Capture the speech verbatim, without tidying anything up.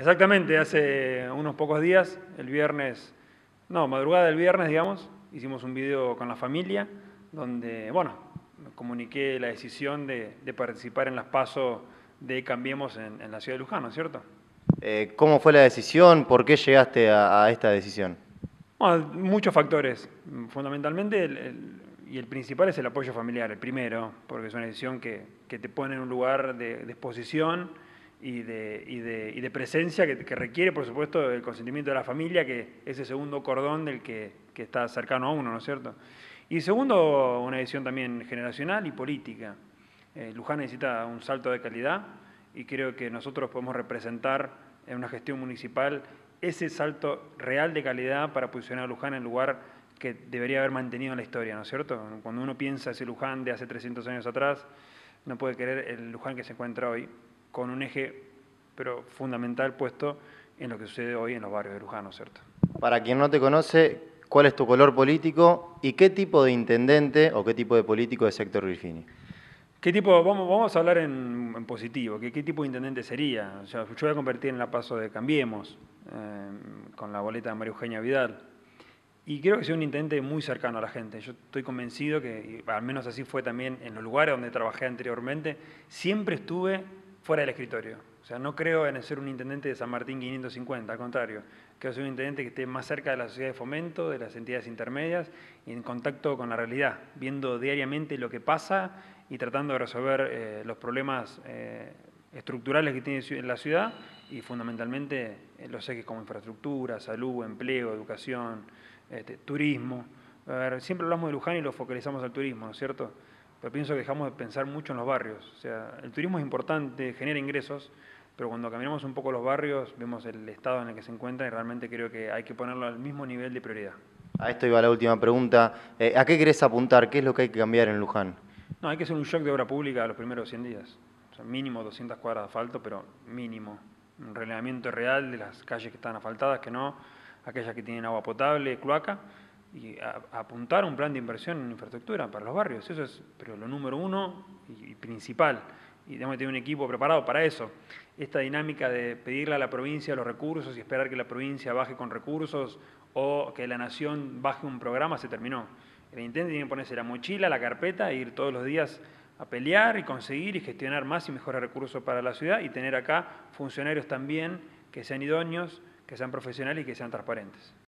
Exactamente, hace unos pocos días, el viernes, no, madrugada del viernes, digamos, hicimos un video con la familia donde, bueno, comuniqué la decisión de, de participar en las PASO de Cambiemos en, en la ciudad de Luján, ¿no es cierto? Eh, ¿cómo fue la decisión? ¿Por qué llegaste a, a esta decisión? Bueno, muchos factores, fundamentalmente, el, el- y el principal es el apoyo familiar, el primero, porque es una decisión que, que te pone en un lugar de, de exposición y de, y de- y de presencia que, que requiere, por supuesto, el consentimiento de la familia, que es el segundo cordón del que, que está cercano a uno, ¿no es cierto? Y segundo, una decisión también generacional y política. Eh, Luján necesita un salto de calidad y creo que nosotros podemos representar en una gestión municipal ese salto real de calidad para posicionar a Luján en el lugar que debería haber mantenido en la historia, ¿no es cierto? Cuando uno piensa ese Luján de hace trescientos años atrás, no puede querer el Luján que se encuentra hoy, con un eje pero fundamental puesto en lo que sucede hoy en los barrios de Luján, ¿no es cierto? Para quien no te conoce, ¿cuál es tu color político y qué tipo de intendente o qué tipo de político es Héctor Griffini? ¿Qué tipo, vamos, vamos a hablar en, en positivo, ¿qué, qué tipo de intendente sería? O sea, yo voy a convertir en la paso de Cambiemos, eh, con la boleta de María Eugenia Vidal. Y creo que soy un intendente muy cercano a la gente. Yo estoy convencido que, y al menos así fue también en los lugares donde trabajé anteriormente, siempre estuve fuera del escritorio. O sea, no creo en ser un intendente de San Martín quinientos cincuenta, al contrario. Creo que soy un intendente que esté más cerca de la sociedad de fomento, de las entidades intermedias y en contacto con la realidad, viendo diariamente lo que pasa y tratando de resolver eh, los problemas eh, estructurales que tiene la ciudad y fundamentalmente eh, los ejes como infraestructura, salud, empleo, educación, este, turismo. A ver, siempre hablamos de Luján y lo focalizamos al turismo, ¿no es cierto? Pero pienso que dejamos de pensar mucho en los barrios. O sea, el turismo es importante, genera ingresos, pero cuando caminamos un poco los barrios vemos el estado en el que se encuentran y realmente creo que hay que ponerlo al mismo nivel de prioridad. A esto iba la última pregunta. Eh, ¿a qué querés apuntar? ¿Qué es lo que hay que cambiar en Luján? No, hay que hacer un shock de obra pública los primeros cien días. O sea, mínimo doscientas cuadras de asfalto, pero mínimo. Un relevamiento real de las calles que están asfaltadas, que no, aquellas que tienen agua potable, cloaca, y a, a apuntar a un plan de inversión en infraestructura para los barrios. Eso es pero lo número uno y, y principal. Y tenemos que tener un equipo preparado para eso. Esta dinámica de pedirle a la provincia los recursos y esperar que la provincia baje con recursos o que la nación baje un programa se terminó. El intendente tiene que ponerse la mochila, la carpeta e ir todos los días a pelear y conseguir y gestionar más y mejores recursos para la ciudad y tener acá funcionarios también que sean idóneos, que sean profesionales y que sean transparentes.